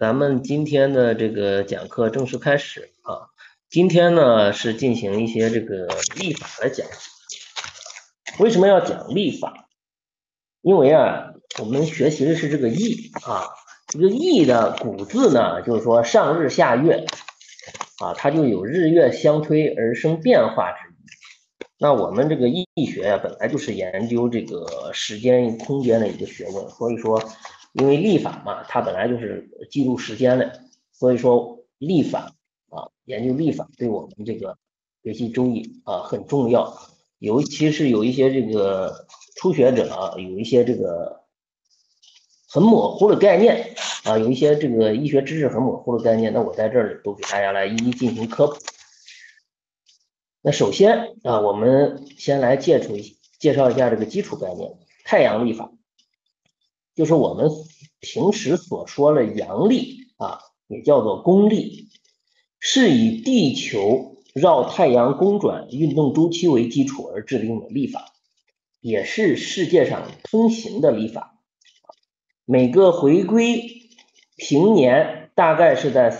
咱们今天的这个讲课正式开始啊。今天呢是进行一些这个历法的讲。为什么要讲历法？因为啊，我们学习的是这个易啊，这个易的古字呢，就是说上日下月啊，它就有日月相推而生变化之意。那我们这个易学呀，本来就是研究这个时间空间的一个学问，所以说，因为历法嘛，它本来就是记录时间的，所以说历法啊，研究历法对我们这个学习周易啊很重要，尤其是有一些这个初学者啊，有一些这个很模糊的概念啊，有一些这个医学知识很模糊的概念，那我在这里都给大家来一一进行科普。那首先啊，我们先来介绍一下这个基础概念，太阳历法，就是我们平时所说的阳历啊，也叫做公历，是以地球绕太阳公转运动周期为基础而制定的历法，也是世界上通行的历法。每个回归平年大概是在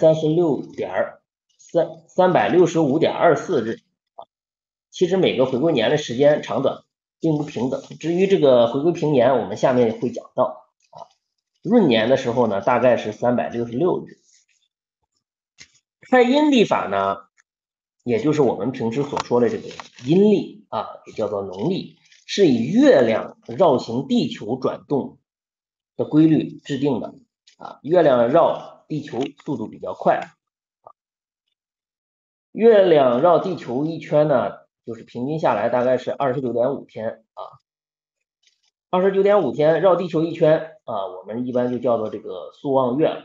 365.24日。其实每个回归年的时间长短并不平等。至于这个回归平年，我们下面会讲到啊。闰年的时候呢，大概是366日。太阴历法呢，也就是我们平时所说的这个阴历啊，也叫做农历，是以月亮绕行地球转动的规律制定的啊。月亮绕地球速度比较快，月亮绕地球一圈呢，就是平均下来大概是29.5天啊，29.5天绕地球一圈啊，我们一般就叫做这个朔望月。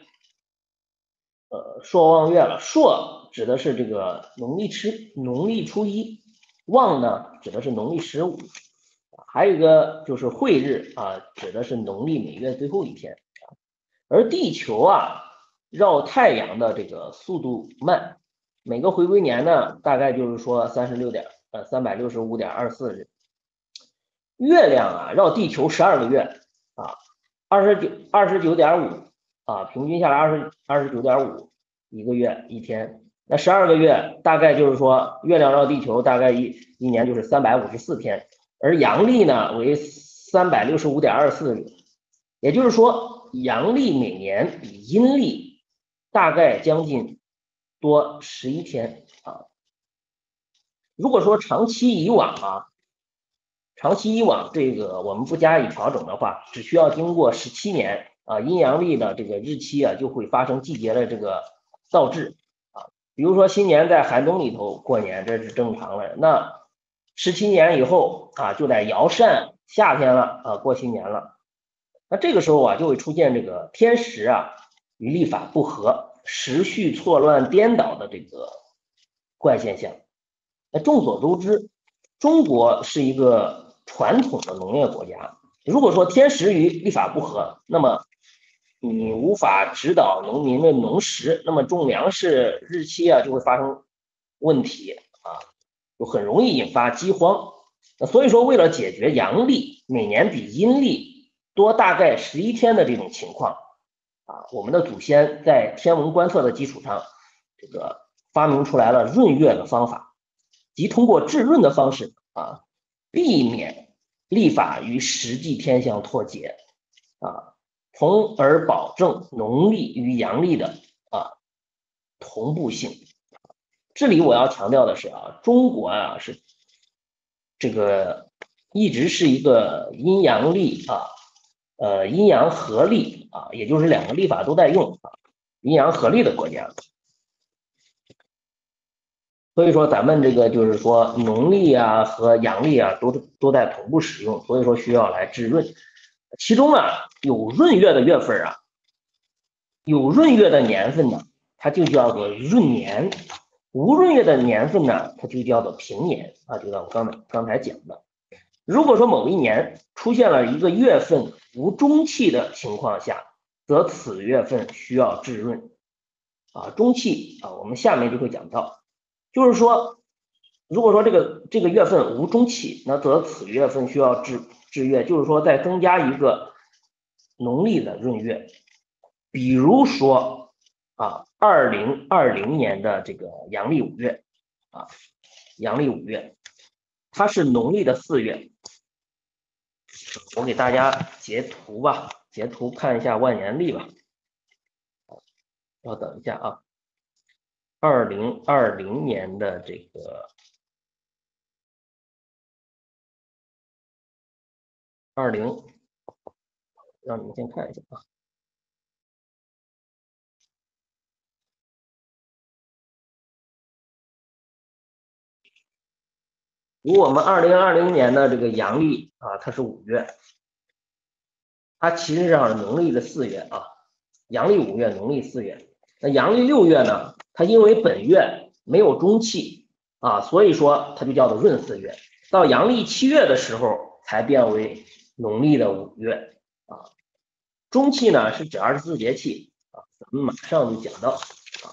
朔望月了，朔指的是这个农历初一，望呢指的是农历15，还有一个就是晦日啊，指的是农历每月最后一天。而地球啊绕太阳的这个速度慢，每个回归年呢大概就是说365.24日。月亮啊绕地球12个月啊，29.5啊，平均下来29.5一个月一天。那12个月大概就是说月亮绕地球大概一年就是354天，而阳历呢为365.24日，也就是说阳历每年比阴历大概将近多11天啊。如果说长期以往，这个我们不加以调整的话，只需要经过17年啊，阴阳历的这个日期啊，就会发生季节的这个倒置啊。比如说新年在寒冬里头过年，这是正常的。那17年以后啊，就在尧善夏天了啊，过新年了。那这个时候啊，就会出现这个天时啊与历法不合、时序错乱颠倒的这个怪现象。那众所周知，中国是一个传统的农业国家，如果说天时与历法不合，那么你无法指导农民的农时，那么种粮食日期啊就会发生问题啊，就很容易引发饥荒。那所以说，为了解决阳历每年比阴历多大概11天的这种情况啊，我们的祖先在天文观测的基础上，这个发明出来了闰月的方法，即通过制闰的方式啊，避免历法与实际天象脱节啊，从而保证农历与阳历的同步性。这里我要强调的是啊，中国啊是这个一直是一个阴阳历阴阳合历啊，也就是两个历法都在用啊，阴阳合历的国家。所以说咱们这个就是说农历啊和阳历啊都在同步使用，所以说需要来制闰。其中啊有闰月的月份啊，有闰月的年份呢，它就叫做闰年；无闰月的年份呢，它就叫做平年啊，就像我刚才讲的。如果说某一年出现了一个月份无中气的情况下，则此月份需要制闰啊。中气啊，我们下面就会讲到。就是说，如果说这个月份无中气，那则此月份需要制月，就是说再增加一个农历的闰月。比如说 2020年的这个阳历5月啊，阳历5月，它是农历的4月。我给大家截图吧，截图看一下万年历吧。稍等一下啊，2020年的这个让你们先看一下啊。如果我们2020年的这个阳历啊，它是5月，它其实上是农历的4月啊，阳历5月，农历4月。那阳历6月呢，它因为本月没有中气啊，所以说它就叫做闰4月。到阳历7月的时候才变为农历的5月啊。中气呢是指24节气啊，咱们马上就讲到啊。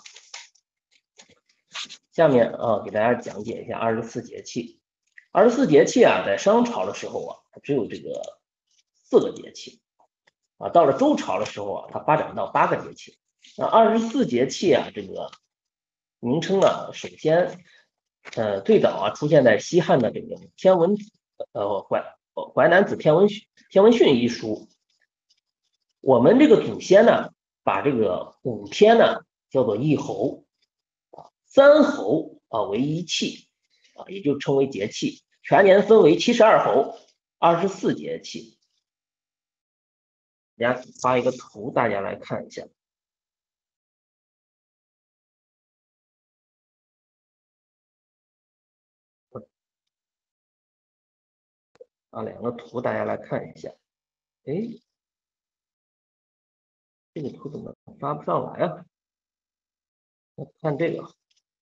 下面啊，给大家讲解一下24节气。24节气啊，在商朝的时候啊，它只有这个4个节气啊。到了周朝的时候啊，它发展到8个节气。那24节气啊，这个名称啊，首先最早啊出现在西汉的这个天文淮南子天文训一书。我们这个祖先呢，把这个5天呢叫做一候，3候啊为一气啊，也就称为节气。全年分为72候，24节气。大家发一个图，大家来看一下。啊，2个图大家来看一下。哎，这个图怎么发不上来啊？看这个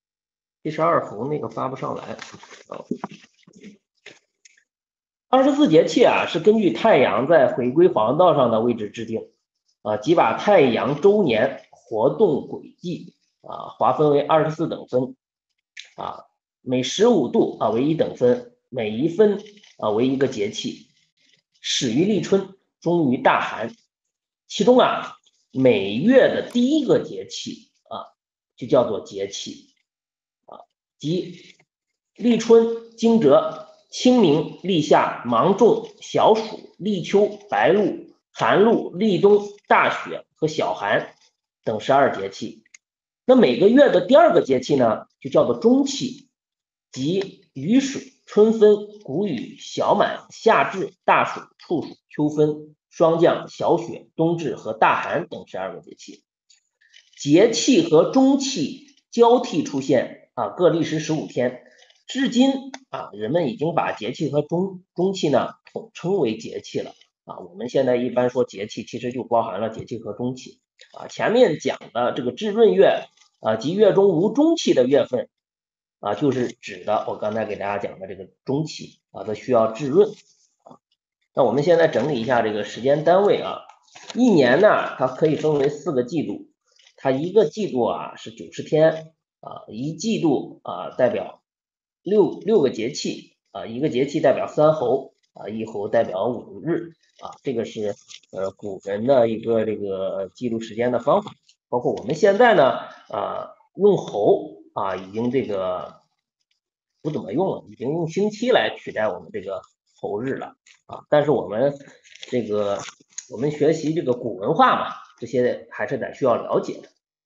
72候那个发不上来。24节气啊，是根据太阳在回归黄道上的位置制定啊，即把太阳周年活动轨迹啊划分为24等分啊，每15度啊为1等分，每1分啊为1个节气，始于立春，终于大寒。其中啊，每月的第1个节气啊，就叫做节气啊，即立春、惊蛰、清明、立夏、芒种、小暑、立秋、白露、寒露、立冬、大雪和小寒等12节气。那每个月的第2个节气呢，就叫做中气，即雨水、春分、谷雨、小满、夏至、大暑、处暑、秋分、霜降、小雪、冬至和大寒等12个节气。节气和中气交替出现啊，各历时15天。至今啊，人们已经把节气和中气呢统称为节气了啊。我们现在一般说节气，其实就包含了节气和中气啊。前面讲的这个至闰月啊，即月中无中气的月份啊，就是指的我刚才给大家讲的这个中气啊，它需要至闰啊。那我们现在整理一下这个时间单位啊，一年呢，它可以分为4个季度，它1个季度啊是90天啊，1季度啊代表6个节气啊，1个节气代表3候啊，1候代表5日啊，这个是古人的一个这个记录时间的方法。包括我们现在呢用候啊已经这个不怎么用了，已经用星期来取代我们这个候日了啊。但是我们学习这个古文化嘛，这些还是得需要了解的。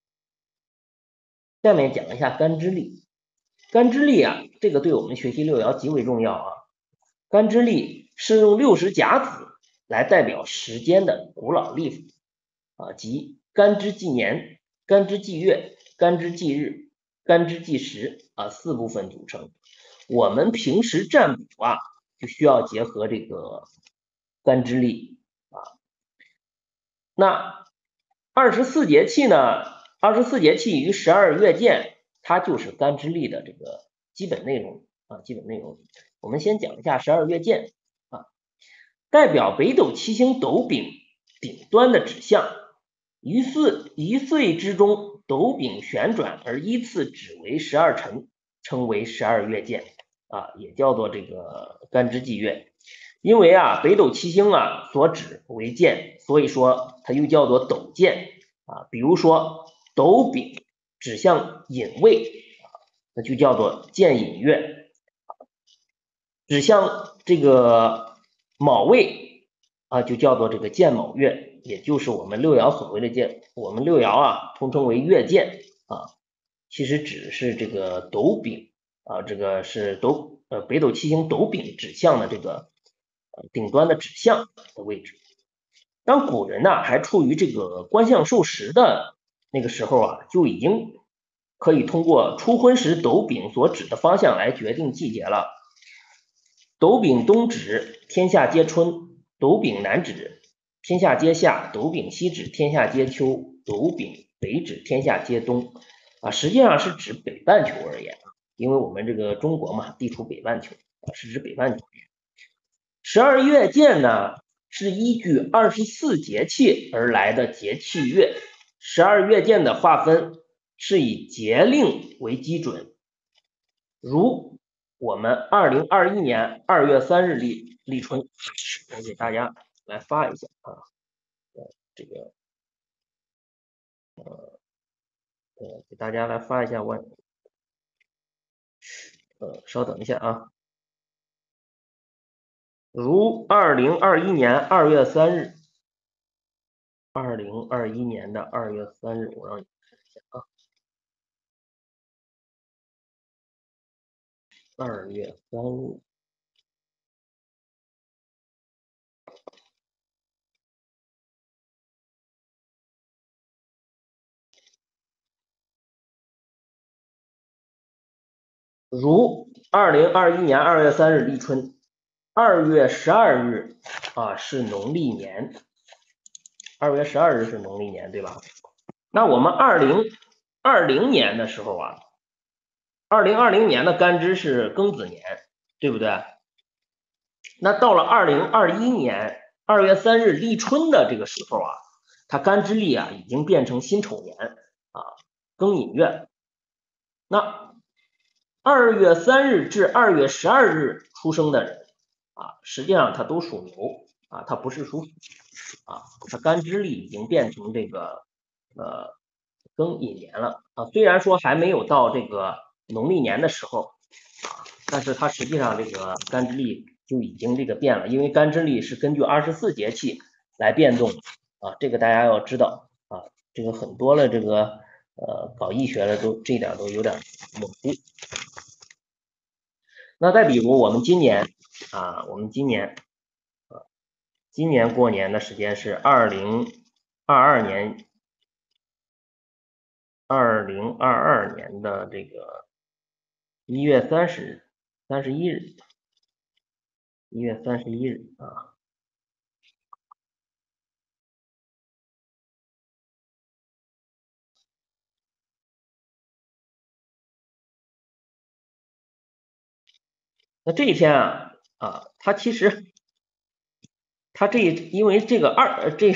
下面讲一下干支历。干支历啊，这个对我们学习六爻极为重要啊。干支历是用60甲子来代表时间的古老历法啊，即干支纪年、干支纪月、干支纪日、干支纪时啊4部分组成。我们平时占卜啊，就需要结合这个干支历啊。那24节气呢？24节气于12月见，它就是干支历的这个基本内容啊，基本内容。我们先讲一下12月见啊，代表北斗七星斗柄顶端的指向，一岁之中，斗柄旋转而依次指为12辰，称为12月见啊，也叫做这个干支纪月。因为啊，北斗七星啊所指为见，所以说它又叫做斗见啊。比如说斗丙指向寅位，那就叫做建寅月；指向这个卯位就叫做这个建卯月，也就是我们六爻所谓的建。我们六爻通称为月建其实指的是这个斗丙这个是北斗七星斗丙指向的这个顶端的指向的位置。当古人还处于这个观象授时的那个时候就已经可以通过出婚时斗丙所指的方向来决定季节了。斗丙东指，天下皆春；斗丙南指，天下皆夏；斗丙西指，天下皆秋；斗丙北指，天下皆冬。实际上是指北半球而言，因为我们这个中国嘛，地处北半球是指北半球。12月见呢，是依据24节气而来的节气月。12月见的划分是以节令为基准，如我们2021年2月3日立春，我给大家来发一下这个给大家来发一下稍等一下如2021年2月3日，2021年的2月3日，我让你看一下2月3日。如2021年2月3日立春，2月12日是农历年，2月12日是农历年，对吧？那我们2020年的时候2020年的干支是庚子年，对不对？那到了2021年2月3日立春的这个时候它干支历已经变成辛丑年庚寅月。那2月3日至2月12日出生的人实际上他都属牛他不是属虎他干支历已经变成这个庚寅年了虽然说还没有到这个农历年的时候但是它实际上这个干支历就已经这个变了，因为干支历是根据24节气来变动这个大家要知道这个很多的这个搞易学的这一点都有点模糊。那再比如我们今年今年过年的时间是2022年的这个1月31日1月31日那这一天它其实因为这个腊月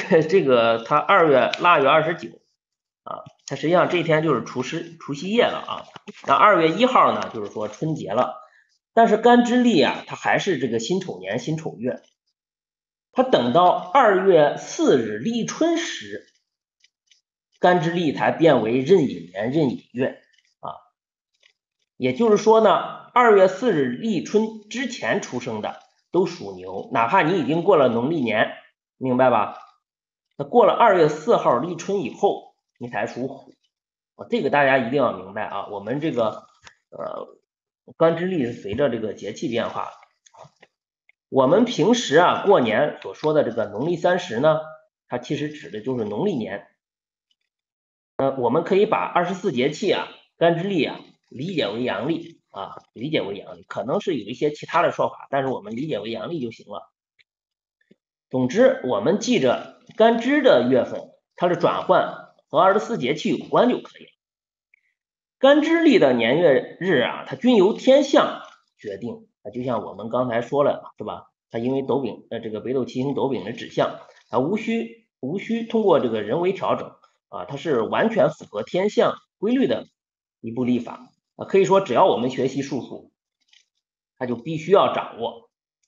29它实际上这一天就是除夕夜了那2月1号呢就是说春节了，但是干支历它还是这个辛丑年辛丑月，它等到2月4日立春时，干支历才变为壬寅年壬寅月也就是说呢2月4日立春之前出生的都属牛，哪怕你已经过了农历年，明白吧？那过了2月4号立春以后你才属虎这个大家一定要明白我们这个干支历是随着这个节气变化我们平时过年所说的这个农历30呢，它其实指的就是农历年我们可以把24节气干支历理解为阳历可能是有一些其他的说法，但是我们理解为阳历就行了。总之我们记着干支的月份它的转换和24节气有关就可以了。干支历的年月日它均由天象决定就像我们刚才说了是吧？它因为斗丙这个北斗七星斗丙的指向无需通过这个人为调整它是完全符合天象规律的一部历法可以说只要我们学习术数它就必须要掌握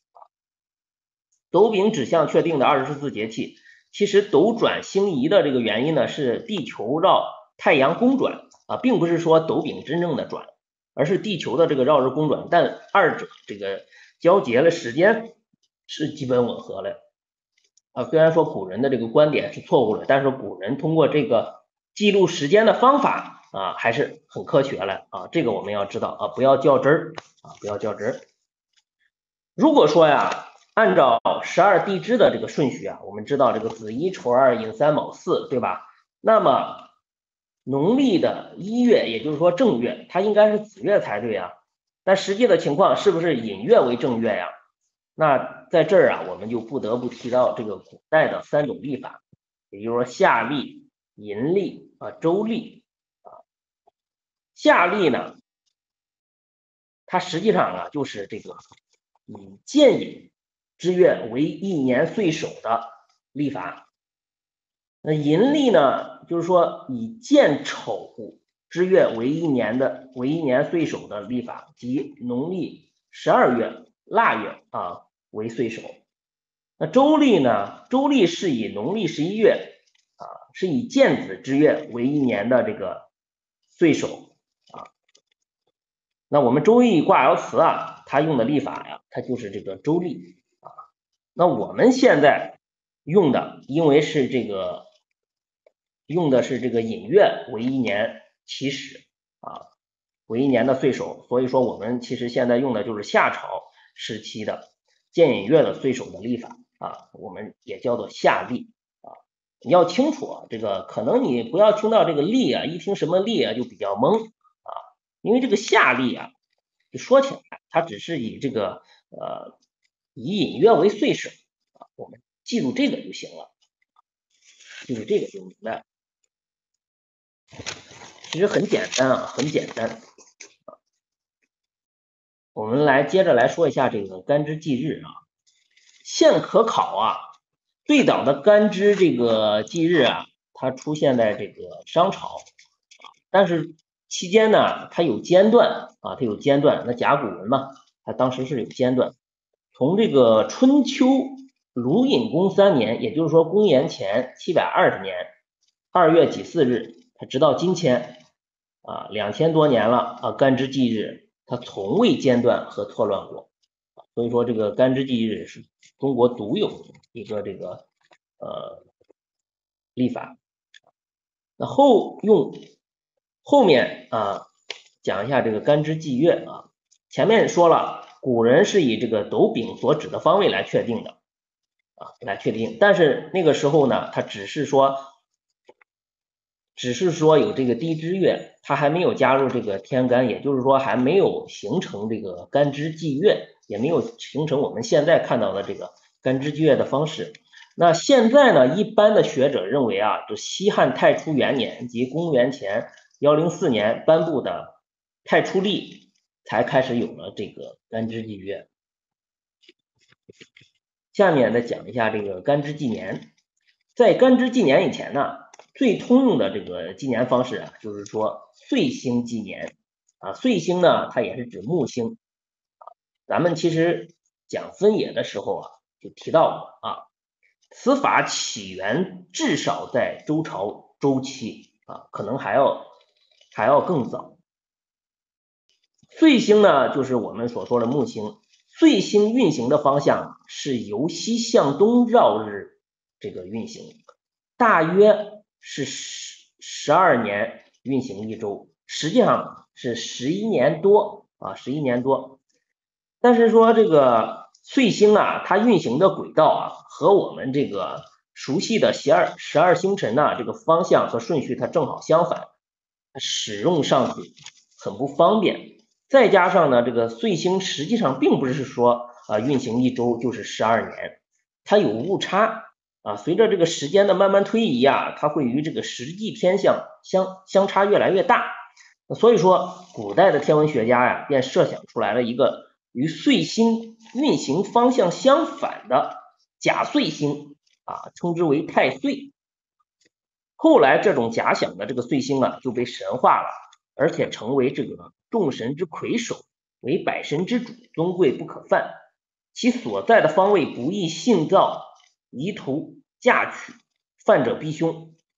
斗丙指向确定的24节气，其实斗转星移的这个原因呢是地球绕太阳公转啊，并不是说斗柄真正的转，而是地球的这个绕日公转，但二者这个交节了时间是基本吻合的啊。虽然说古人的这个观点是错误的，但是古人通过这个记录时间的方法啊，还是很科学的啊。这个我们要知道啊，不要较真儿啊，不要较真儿。如果说呀，按照12地支的这个顺序啊，我们知道这个子一丑二寅三卯四，对吧？那么农历的1月，也就是说正月，它应该是子月才对啊。但实际的情况是不是寅月为正月呀？那在这儿啊，我们就不得不提到这个古代的3种历法，也就是说夏历、寅历啊、周历啊。夏历呢，它实际上啊就是这个以建寅之月为一年岁首的历法。那阴历呢，就是说以建丑之月为一年岁首的历法，即农历12月腊月啊为岁首。那周历呢，周历是以农历11月啊，是以建子之月为一年的这个岁首啊。那我们周易卦爻辞啊，它用的历法呀，它就是这个周历啊。那我们现在用的，因为是这个用的是这个寅月为一年起始啊，为一年的岁首，所以说我们其实现在用的就是夏朝时期的建寅月的岁首的历法啊，我们也叫做夏历啊。你要清楚啊，这个可能你不要听到这个历啊，一听什么历啊就比较懵啊，因为这个夏历啊，就说起来它只是以这个以寅月为岁首啊，我们记住这个就行了，记住这个就明白了。其实很简单啊，很简单。我们接着来说一下这个干支纪日啊。现可考啊，最早的干支这个纪日啊，它出现在这个商朝，但是期间呢，它有间断啊，它有间断。那甲骨文嘛，它当时是有间断。从这个春秋鲁隐公3年，也就是说公元前720年2月己巳日，它直到今天啊2000多年了啊，干支纪日它从未间断和错乱过。所以说这个干支纪日是中国独有一个这个历法。那后面啊讲一下这个干支纪月啊。前面说了，古人是以这个斗柄所指的方位来确定的啊，来确定。但是那个时候呢，它只是说有这个地支月，它还没有加入这个天干，也就是说还没有形成这个干支纪月，也没有形成我们现在看到的这个干支纪月的方式。那现在呢，一般的学者认为啊，就西汉太初元年即公元前104年颁布的太初历才开始有了这个干支纪月。下面再讲一下这个干支纪年。在干支纪年以前呢，最通用的这个纪年方式啊，就是说岁星纪年啊。岁星呢，它也是指木星啊。咱们其实讲分野的时候啊，就提到过啊，此法起源至少在周朝周期啊，可能还要更早。岁星呢，就是我们所说的木星。岁星运行的方向是由西向东绕日这个运行，大约是12年运行一周，实际上是11年多啊，11年多。但是说这个岁星啊，它运行的轨道啊，和我们这个熟悉的12星辰呢，这个方向和顺序它正好相反，使用上去很不方便。再加上呢，这个岁星实际上并不是说运行一周就是12年，它有误差啊。随着这个时间的慢慢推移啊，它会与这个实际天象相差越来越大。所以说，古代的天文学家呀，便设想出来了一个与岁星运行方向相反的假岁星啊，称之为太岁。后来这种假想的这个岁星啊，就被神化了，而且成为这个众神之魁首，为百神之主，尊贵不可犯。其所在的方位不易信造，宜图嫁娶，犯者必凶。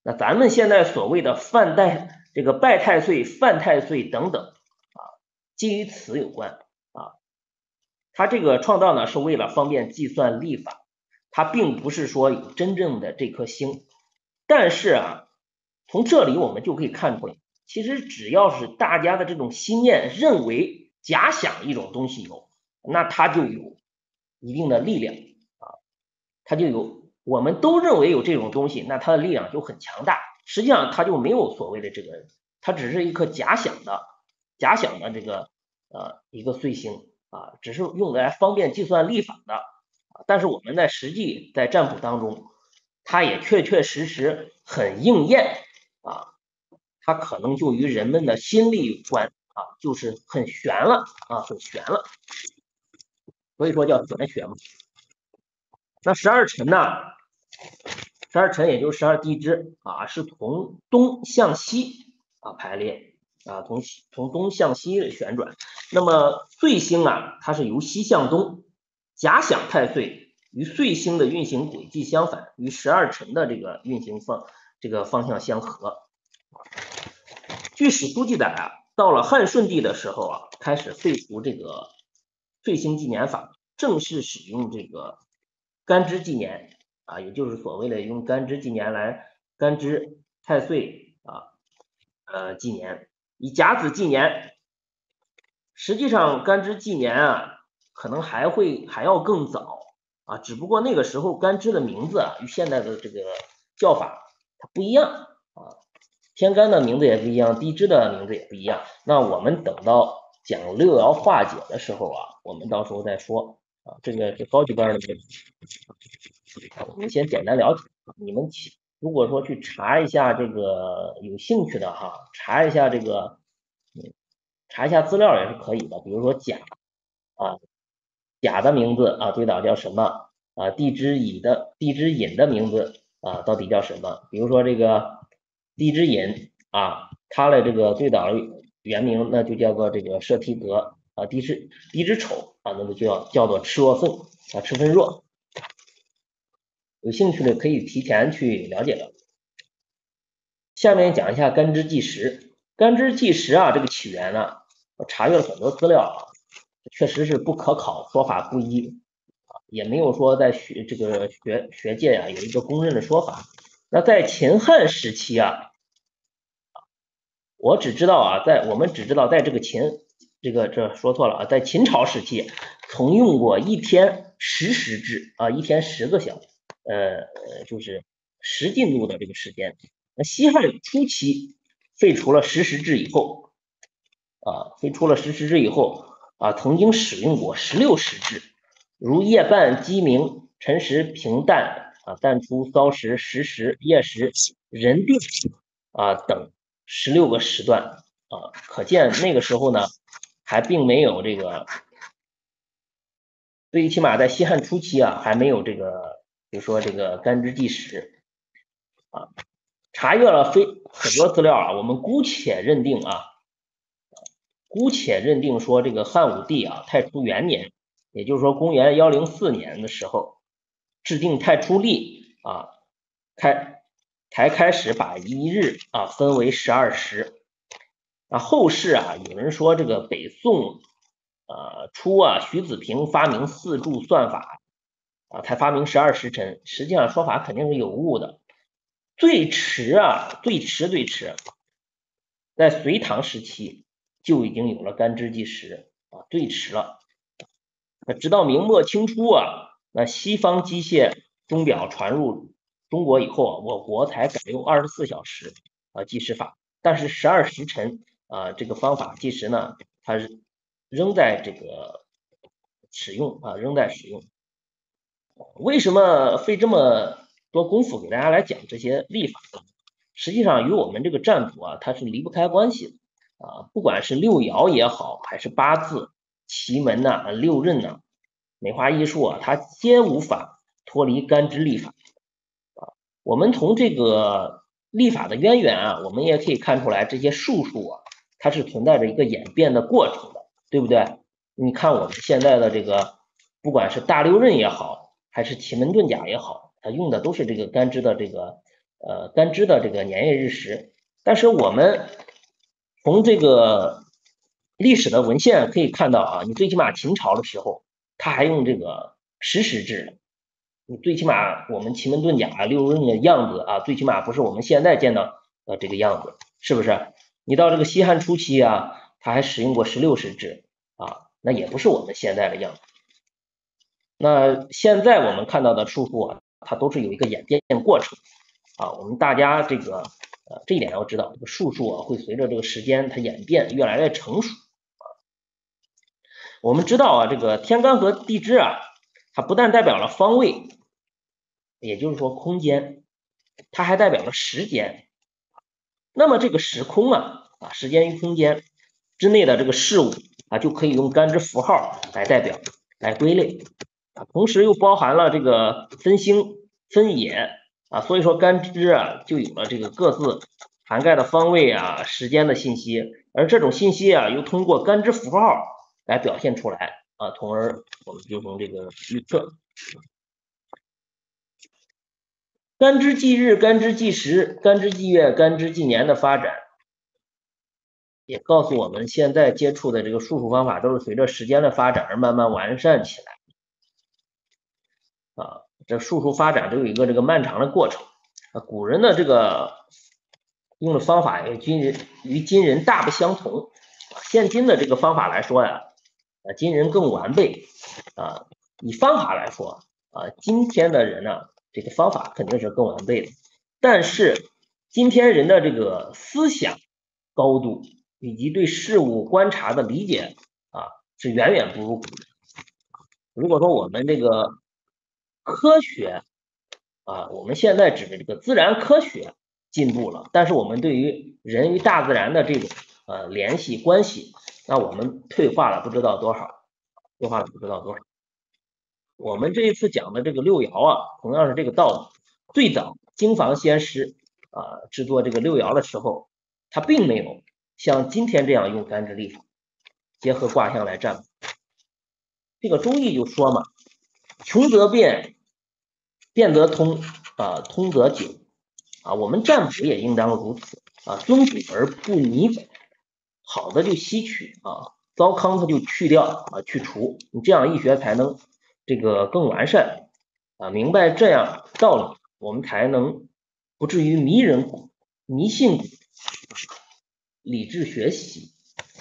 那咱们现在所谓的拜太岁、犯太岁等等啊，皆与此有关啊。它这个创造呢是为了方便计算历法，它并不是说有真正的这颗星。但是啊，从这里我们就可以看出来，其实只要是大家的这种心念认为假想一种东西有，那它就有一定的力量啊，它就有，我们都认为有这种东西，那它的力量就很强大。实际上它就没有所谓的这个，它只是一颗假想的这个一个岁星啊，只是用来方便计算历法的。但是我们在实际在占卜当中，它也确确实实很应验啊，它可能就与人们的心力有关啊，就是很玄了啊，很玄了，所以说叫玄学嘛。那12辰呢？12辰也就是12地支啊，是从东向西啊排列啊，从东向西旋转。那么岁星啊，它是由西向东，假想太岁与岁星的运行轨迹相反，与12辰的这个运行方向相合。据史书记载啊，到了汉顺帝的时候啊，开始废除这个岁星纪年法，正式使用这个干支纪年啊，也就是所谓的用干支纪年来干支太岁纪年，以甲子纪年。实际上干支纪年啊，可能还要更早啊，只不过那个时候干支的名字啊与现在的这个叫法它不一样啊，天干的名字也不一样，地支的名字也不一样。那我们等到讲六爻化解的时候啊，我们到时候再说啊，这个是高级班的问题，我们先简单了解。你们如果说去查一下这个有兴趣的哈，查一下这个，查一下资料也是可以的。比如说甲啊，甲的名字啊，对岛叫什么啊？地支寅的名字啊，到底叫什么？比如说这个地支寅啊，它的这个对岛原名那就叫做这个摄梯格啊，地支丑啊，那么就叫做赤若粪啊，赤分若。有兴趣的可以提前去了解了。下面讲一下干支纪时。干支纪时啊，这个起源呢，我查阅了很多资料啊，确实是不可考，说法不一啊，也没有说在学界啊有一个公认的说法。那在秦汉时期啊，我们只知道在这个这说错了啊，在秦朝时期曾用过一天10时制啊，一天10个小时。就是10进度的这个时间。那西汉初期废除了10时制以后曾经使用过16时制，如夜半鸡鸣、辰时平淡啊、旦出骚时、时时、夜时、人定啊等16个时段啊，可见那个时候呢还并没有这个，最起码在西汉初期啊还没有这个。比如说这个干支纪时啊，查阅了很多资料啊，我们姑且认定说这个汉武帝啊太初元年，也就是说公元104年的时候制定太初历啊，才开始把一日啊分为12时啊。后世啊有人说这个北宋初啊徐子平发明4柱算法。才发明12时辰，实际上说法肯定是有误的。最迟，在隋唐时期就已经有了干支纪时啊，最迟了。直到明末清初啊，那西方机械钟表传入中国以后，我国才改用24小时计时法。但是12时辰这个方法计时呢，它仍在这个使用啊，仍在使用。为什么费这么多功夫给大家来讲这些历法呢？实际上与我们这个占卜啊，它是离不开关系的啊。不管是六爻也好，还是八字、奇门呐、六壬呐、梅花易数啊，它皆无法脱离干支历法啊。我们从这个历法的渊源啊，我们也可以看出来，这些术数啊，它是存在着一个演变的过程的，对不对？你看我们现在的这个，不管是大六壬也好，还是奇门遁甲也好，它用的都是这个干支的这个干支的这个年月日时。但是我们从这个历史的文献可以看到啊，你最起码秦朝的时候，他还用这个实时制。你最起码我们奇门遁甲六壬的样子啊，最起码不是我们现在见到的这个样子，是不是？你到这个西汉初期啊，他还使用过16时制啊，那也不是我们现在的样子。那现在我们看到的术数啊，它都是有一个演变过程啊。我们大家这个这一点要知道，这个术数啊会随着这个时间它演变越来越成熟啊。我们知道啊，这个天干和地支啊，它不但代表了方位，也就是说空间，它还代表了时间。那么这个时空啊，时间与空间之内的这个事物啊，就可以用干支符号来代表、来归类啊。同时又包含了这个分星、分野啊，所以说干支啊就有了这个各自涵盖的方位啊、时间的信息，而这种信息啊又通过干支符号来表现出来啊，从而我们就从这个预测。干支纪日、干支纪时、干支纪月、干支纪年的发展，也告诉我们现在接触的这个术数方法都是随着时间的发展而慢慢完善起来。啊，这术数发展都有一个这个漫长的过程。古人的这个用的方法与今人大不相同。现今的这个方法来说呀，今人更完备啊。以方法来说啊，今天的人呢，这个方法肯定是更完备的。但是今天人的这个思想高度以及对事物观察的理解啊，是远远不如古人。如果说我们这个科学啊，我们现在指的这个自然科学进步了，但是我们对于人与大自然的这种联系关系，那我们退化了不知道多少，退化了不知道多少。我们这一次讲的这个六爻啊，同样是这个道理。最早经房先师制作这个六爻的时候，他并没有像今天这样用干支历法，结合卦象来占卜。这个中医就说嘛，穷则变，变则通通则久啊。我们占卜也应当如此啊，遵古而不弥本，好的就吸取啊，糟糠它就去掉啊，去除，你这样易学才能这个更完善啊。明白这样道理，我们才能不至于迷人谷、迷信谷，理智学习。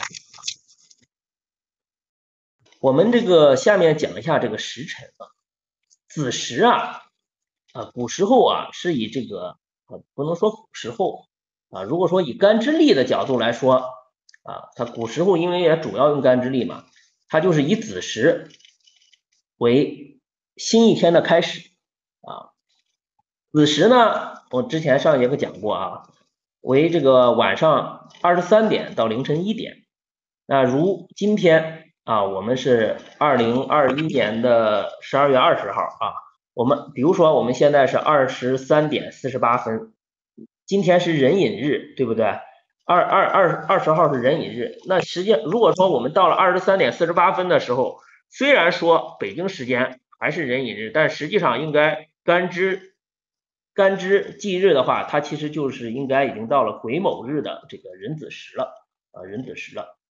我们这个下面讲一下这个时辰啊，子时啊，古时候啊是以这个不能说古时候啊，如果说以干支历的角度来说啊，它古时候因为也主要用干支历嘛，它就是以子时为新一天的开始啊。子时呢，我之前上一节课讲过啊，为这个晚上23点到凌晨1点。那如今天啊，我们是2021年的12月20号啊。我们比如说我们现在是23点48分，今天是壬寅日，对不对？20号是壬寅日。那实际如果说我们到了23点48分的时候，虽然说北京时间还是壬寅日，但实际上应该干支纪日的话，它其实就是应该已经到了癸卯日的这个壬子时了啊，壬子时了。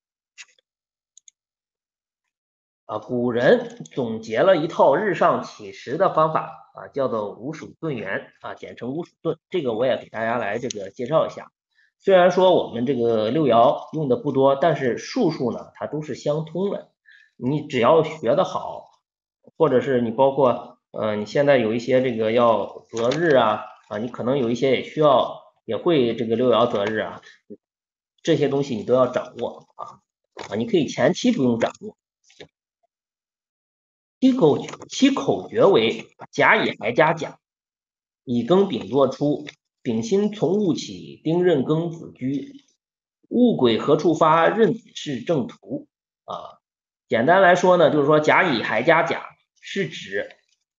古人总结了一套日上起时的方法啊，叫做五属遁元啊，简称五属遁。这个我也给大家来这个介绍一下。虽然说我们这个六爻用的不多，但是术数呢，它都是相通的。你只要学得好，或者是你包括你现在有一些这个要择日啊，你可能有一些也需要也会这个六爻择日啊，这些东西你都要掌握啊，你可以前期不用掌握。其口诀为甲乙亥加甲，乙庚丙若出，丙辛从戊起，丁壬庚子居，戊癸何处发，壬子是正途啊。简单来说呢，就是说甲乙亥加甲是指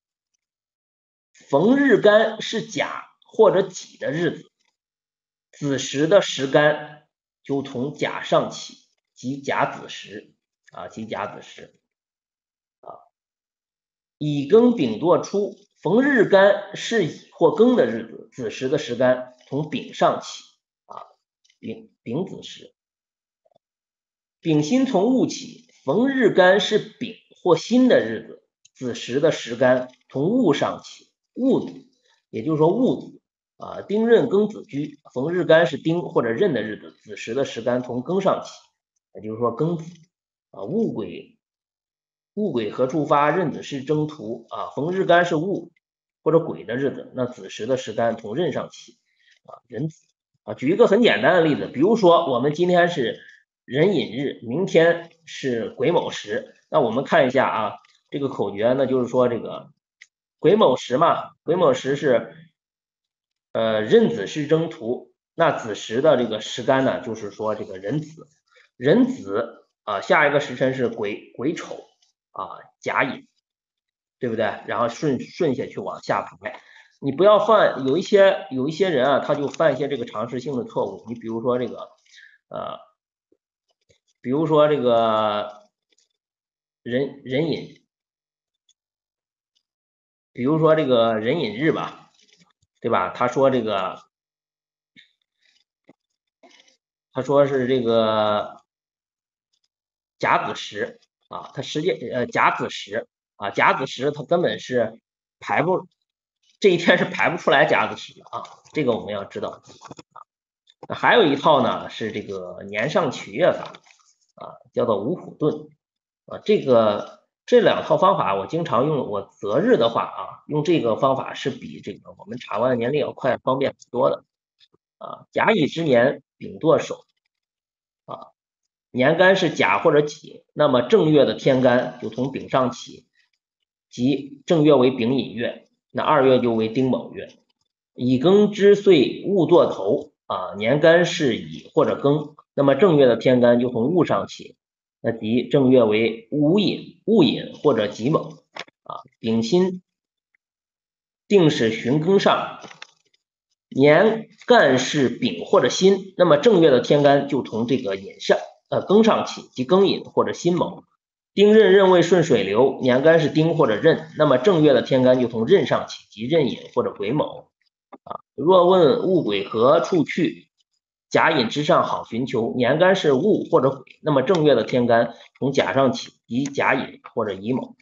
逢日干是甲或者己的日子，子时的时干就从甲上起，即甲子时啊，即甲子时。乙庚丙堕出逢日干是乙或庚的日子，子时的时干从丙上起啊，丙子时。丙辛从戊起，逢日干是丙或辛的日子，子时的时干从戊上起，戊子，也就是说戊子啊，丁壬庚子居，逢日干是丁或者壬的日子，子时的时干从庚上起，也就是说庚子啊，戊癸何处发，壬子是征途啊，逢日干是戊或者癸的日子，那子时的时干从壬上起啊，壬子啊。举一个很简单的例子，比如说我们今天是壬寅日，明天是癸卯时，那我们看一下啊，这个口诀呢，就是说这个癸卯时嘛，癸卯时是壬子是征途，那子时的这个时干呢，就是说这个壬子，壬子啊，下一个时辰是癸丑啊，甲寅，对不对？然后顺下去往下排，你不要犯有一些人啊，他就犯一些这个常识性的错误，你比如说这个壬寅，比如说这个壬寅日吧，对吧？他说是这个甲子时啊，他实际甲子时啊，甲子时他根本是这一天是排不出来甲子时的啊，这个我们要知道。还有一套呢是这个年上取月法啊，叫做五虎遁啊，这两套方法我经常用，我择日的话啊，用这个方法是比这个我们查完年历要快方便很多的啊。甲乙之年丙剁手啊，年干是甲或者己，那么正月的天干就从丙上起，即正月为丙寅月，那二月就为丁卯月。乙庚之岁戊剁头啊，年干是乙或者庚，那么正月的天干就从戊上起，那即正月为戊寅或者己卯啊。丙辛定是旬庚上，年干是丙或者辛，那么正月的天干就从这个庚上起，即庚寅或者辛卯。丁壬未顺水流，年干是丁或者壬，那么正月的天干就从壬上起，即壬寅或者癸卯。若问戊癸何处去，甲寅之上好寻求，年干是戊或者癸，那么正月的天干从甲上起，即甲寅或者乙卯。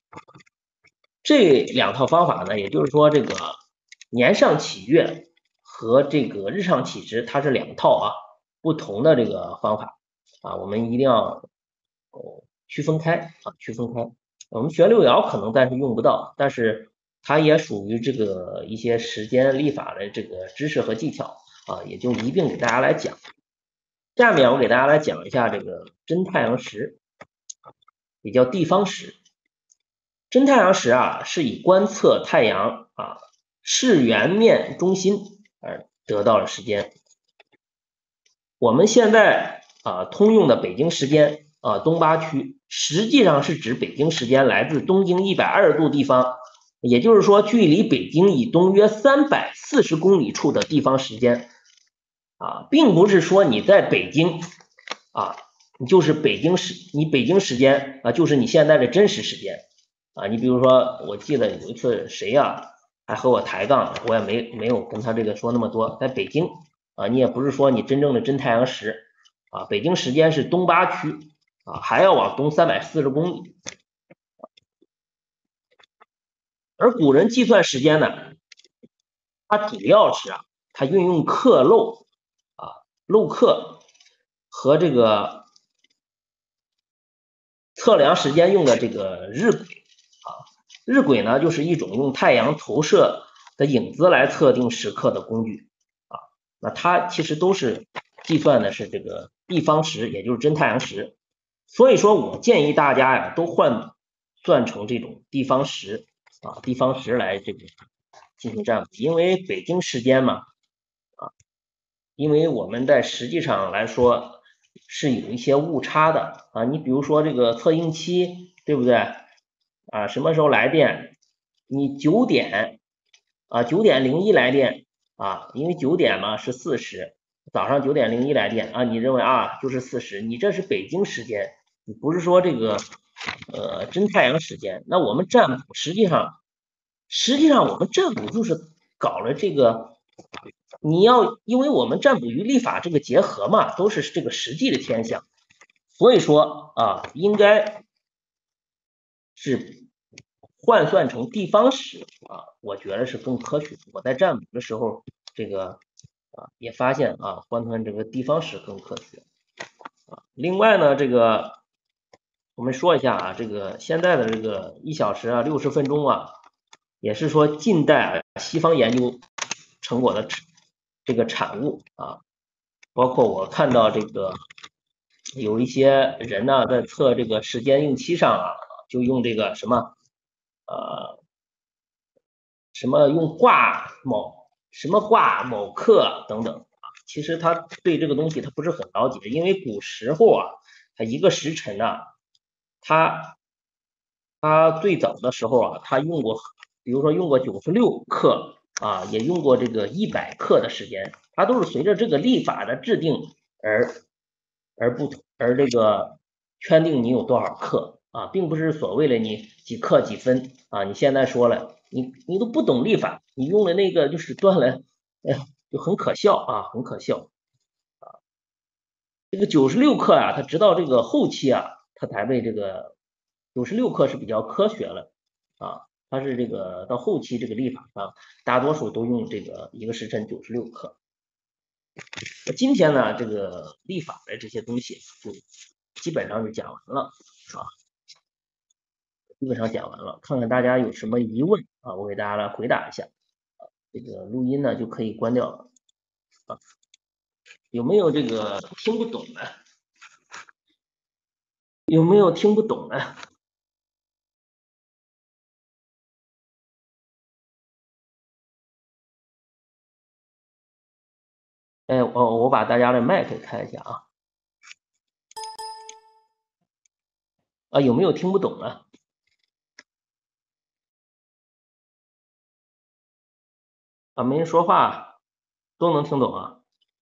这两套方法呢，也就是说这个年上起月和这个日上起时，它是两套啊不同的这个方法啊，我们一定要区分开。我们学六爻可能但是用不到，但是它也属于这个一些时间历法的这个知识和技巧啊，也就一并给大家来讲。下面我给大家来讲一下这个真太阳时，也叫地方时。真太阳时啊，是以观测太阳啊视圆面中心而得到了时间。我们现在通用的北京时间东八区，实际上是指北京时间来自东经120度地方，也就是说距离北京以东约340公里处的地方时间啊，并不是说你在北京啊，你北京时间啊，就是你现在的真实时间啊。你比如说，我记得有一次谁呀还和我抬杠，我也没有跟他这个说那么多。在北京啊，你也不是说你真正的真太阳时啊，北京时间是东八区啊，还要往东340公里。而古人计算时间呢，它主要是它运用刻漏漏刻和这个测量时间用的这个日晷日晷呢，就是一种用太阳投射的影子来测定时刻的工具那它其实都是计算的是这个地方时，也就是真太阳时。所以说我建议大家呀，都换算成这种地方时地方时来这个进行占卜，因为北京时间嘛因为我们在实际上来说是有一些误差的你比如说这个测印期，对不对什么时候来电？你9点9:01来电因为9点嘛是40，早上9点01来电你认为就是40，你这是北京时间，你不是说这个真太阳时间。那我们占卜实际上实际上我们占卜就是搞了这个，因为我们占卜与历法这个结合嘛，都是这个实际的天象，所以说啊，应该是换算成地方史啊，我觉得是更科学。我在占卜的时候，这个也发现啊，换算这个地方史更科学啊。另外呢，这个我们说一下啊，这个现在的这个1小时啊60分钟啊，也是说近代西方研究成果的这个产物啊。包括我看到这个有一些人呢在测这个时间用期上啊，就用这个什么用挂某刻等等啊，其实他对这个东西他不是很了解，因为古时候啊，他一个时辰呢，他最早的时候啊，他用过，比如说用过96克啊，也用过这个100克的时间，它都是随着这个历法的制定而这个圈定你有多少克啊，并不是所谓的你几克几分啊。你现在说了，你都不懂历法，你用的那个就是断了，哎呀，就很可笑啊，很可笑。这个96克啊，它直到这个后期啊，它才被这个96克是比较科学了啊，它是这个到后期这个历法上，大多数都用这个一个时辰96克。那今天呢，这个历法的这些东西就基本上就讲完了啊，基本上讲完了，看看大家有什么疑问啊，我给大家来回答一下。这个录音呢就可以关掉了啊，有没有这个听不懂的？有没有听不懂的？哎，我把大家的麦克开一下啊。啊，有没有听不懂的？啊，没人说话，都能听懂啊？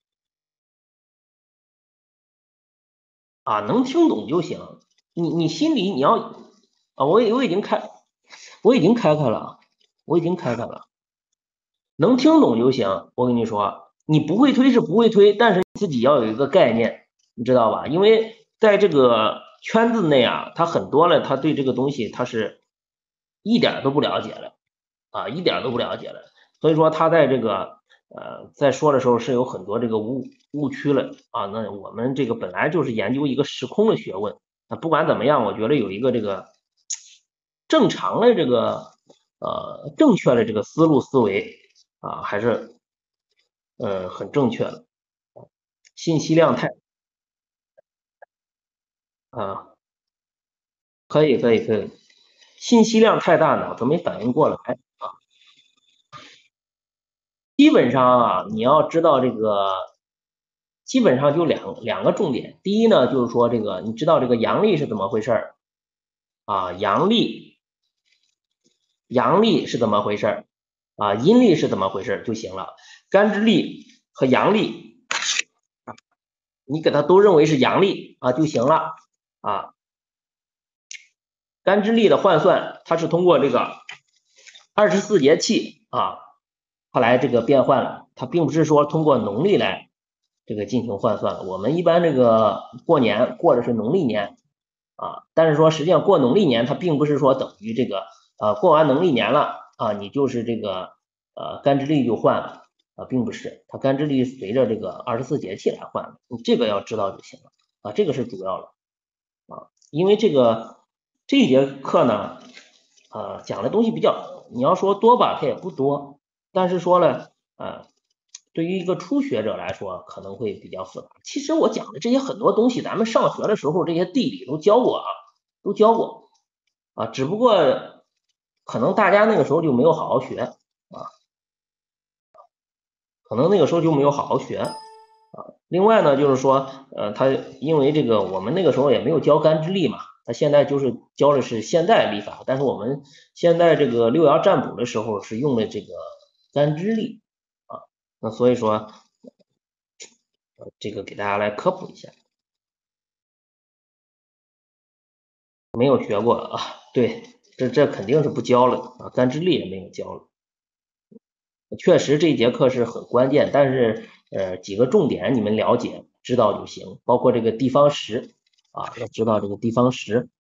啊，能听懂就行。你心里你要啊，我已经开开了，我已经开开了，能听懂就行。我跟你说，你不会推是不会推，但是你自己要有一个概念，你知道吧？因为在这个圈子内啊，他很多了，他对这个东西他是一点都不了解了啊，一点都不了解了。所以说他在这个在说的时候是有很多这个误区了啊。那我们这个本来就是研究一个时空的学问，那不管怎么样，我觉得有一个这个正常的这个正确的这个思维啊，还是很正确的。信息量太啊，可以，信息量太大呢，都没反应过来啊。基本上啊，你要知道这个，基本上就两个重点。第一呢，就是说这个你知道这个阳历是怎么回事儿啊？阳历是怎么回事儿啊？阴历是怎么回事儿就行了。干支历和阳历，你给它都认为是阳历啊就行了啊。干支历的换算，它是通过这个24节气啊，它来这个变换了，它并不是说通过农历来这个进行换算。我们一般这个过年过的是农历年啊，但是说实际上过农历年，它并不是说等于这个过完农历年了啊，你就是这个干支历就换了啊，并不是，它干支历随着这个24节气来换的，你这个要知道就行了啊，这个是主要的啊，因为这一节课呢，讲的东西比较，你要说多吧，它也不多，但是说呢，对于一个初学者来说可能会比较复杂。其实我讲的这些很多东西，咱们上学的时候这些地理都教过啊，都教过啊，只不过可能大家那个时候就没有好好学啊，可能那个时候就没有好好学啊。另外呢，就是说，他因为这个我们那个时候也没有教干支历嘛，他现在就是教的是现代历法，但是我们现在这个六爻占卜的时候是用的这个干支历啊，那所以说，这个给大家来科普一下，没有学过啊，对， 这肯定是不教了啊，干支历也没有教了。确实这一节课是很关键，但是几个重点你们了解知道就行，包括这个地方时啊，要知道这个地方时。